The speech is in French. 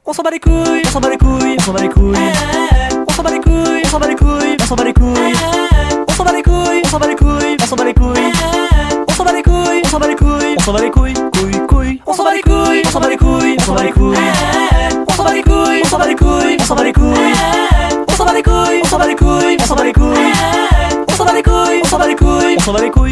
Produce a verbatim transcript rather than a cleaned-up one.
On s'en bat les couilles, on s'en bat les couilles, on s'en bat les couilles. On s'en bat les couilles, on s'en bat les couilles, on s'en bat les couilles. On s'en bat les couilles, on s'en bat les couilles, on s'en bat les couilles. On s'en bat les couilles, on s'en bat les couilles, on s'en bat les couilles, couilles, couilles. On s'en bat les couilles, on s'en bat les couilles, on s'en bat les couilles. On s'en bat les couilles, on s'en bat les couilles, on s'en bat les couilles. On s'en bat les couilles, on s'en bat les couilles, on s'en bat les couilles. On s'en bat les couilles, on s'en bat les couilles, on s'en bat les couilles.